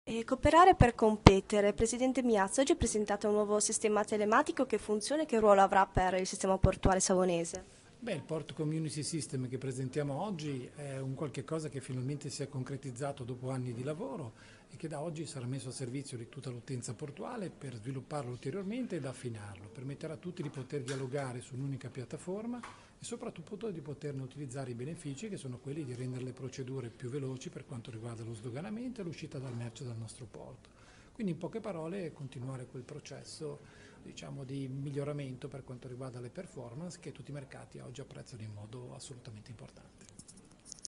E cooperare per competere. Presidente Miazza, oggi ha presentato un nuovo sistema telematico che funziona e che ruolo avrà per il sistema portuale savonese? Beh, il Port Community System che presentiamo oggi è un qualche cosa che finalmente si è concretizzato dopo anni di lavoro e che da oggi sarà messo a servizio di tutta l'utenza portuale per svilupparlo ulteriormente ed affinarlo. Permetterà a tutti di poter dialogare su un'unica piattaforma e soprattutto di poterne utilizzare i benefici che sono quelli di rendere le procedure più veloci per quanto riguarda lo sdoganamento e l'uscita dal merce dal nostro porto. Quindi in poche parole continuare quel processo, diciamo, di miglioramento per quanto riguarda le performance che tutti i mercati oggi apprezzano in modo assolutamente importante.